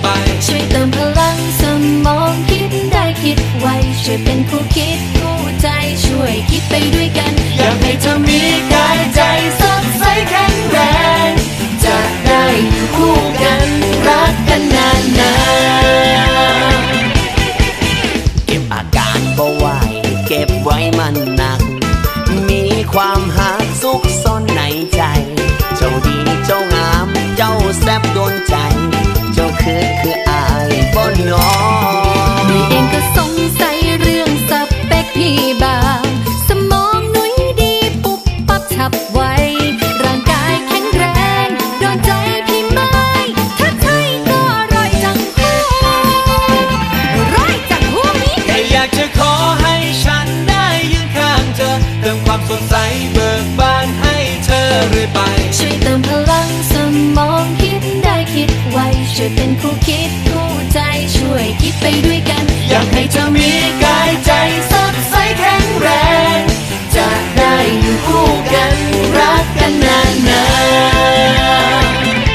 ไปช่วยเติมพลังสมองคิดได้คิดไวช่วยเป็นคู่คิดคู่ใจช่วยคิดไปด้วยกันอยากให้เธอมีกายใจสดใสแข็งแรงจะได้อยู่คู่กันรักกันนานๆเก็บอาการบ่ไหวเก็บไว้มันหนักมีความหักซุกซ่อนในใจเจ้าดีเจ้างามเจ้าแซ่บโดนใจเจ้าคืออายบ่น้อนี่เองก็สงสัยเรื่องสเปคพี่บ้างสมองหนุ่ยดีปุ๊บปั๊บฉับไวร่างกายแข็งแรงโดนใจพี่ไหมถ้าใช่ก็อร่อยจังหูร้อยจังหูนี้แค่อยากจะขอให้ฉันได้ยืนข้างเธอเติมความสดใสเบิกบานให้เธอเรื่อยไปช่วยเติมพลังสมองคิดได้คิดไวช่วยเป็นคู่คิดคู่ใจช่วยคิดไปด้วยกันอยากให้เธอมีกายใจสดใสแข็งแรงจะได้อยู่คู่กันรักกันนาน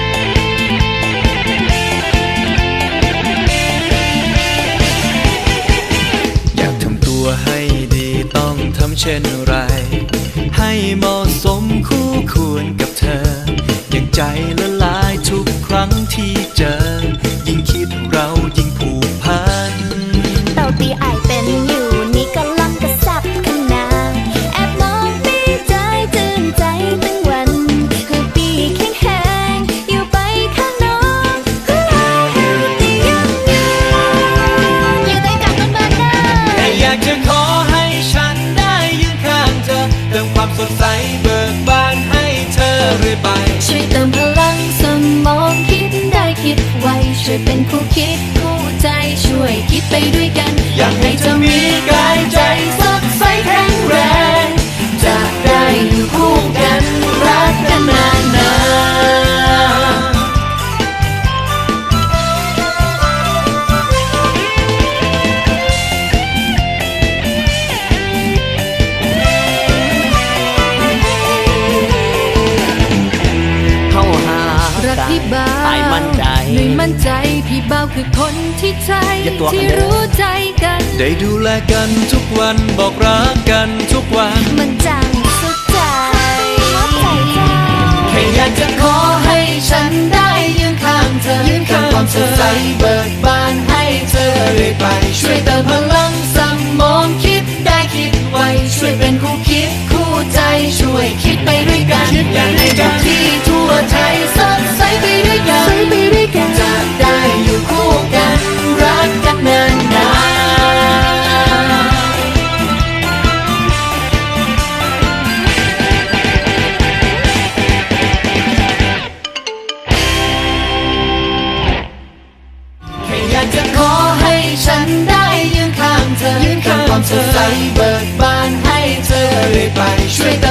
ๆอยากทำตัวให้ดีต้องทำเช่นไรให้เหมาะสมคู่ควรกับเธออย่างใจละลายทุกครั้งที่เจอยิ่งคิดเรายิ่งผูกพันเต่าตีไอเป็นอยู่นี่ก็ล่ำก็แซ่บขนาดแอบมองปีใจตื่นใจตั้งวันคือปีแข็งแห้งอยู่ไปข้างนอกคือไอเฮลตี้ยังอยู่ได้กับมันบ้างนะแค่อยากจะขอให้ฉันได้ยืนข้างเธอเติมความสดใสเบิกบานให้เธอเรื่อยไปช่วยเติมพลังสมองคิดได้คิดไวช่วยเป็นคู่คิดคู่ใจช่วยคิดไปด้วยกันอยากให้เธอมีกายใจสดใสแข็งแรงจะได้อยู่คู่กันรักกันนานๆเข้าหารักพี่บ่าวมั่นใจหนุ่ยมั่นใจพี่บ่าวคือคนที่ใช่ที่รู้ใจกันได้ดูแลกันทุกวันบอกรักกันทุกวันมันจังสุดใจแค่อยากจะขอให้ฉันได้ยืนข้างเธอยืนข้างความสดใสเบิกบานให้เธอเรื่อยไปช่วยเติมพลังสมองคิดได้คิดไวช่วยเป็นคู่คิดคู่ใจช่วยคิดไปด้วยกันอยากให้ทุกที่ทั่วไทยสดใสไปด้วยกันจะได้อยู่คู่กันรักกันนานๆอยากจะขอให้ฉันได้ยืนข้างเธอยืนข้างความสดใสเบิกบานให้เธอเรื่อยไปช่วย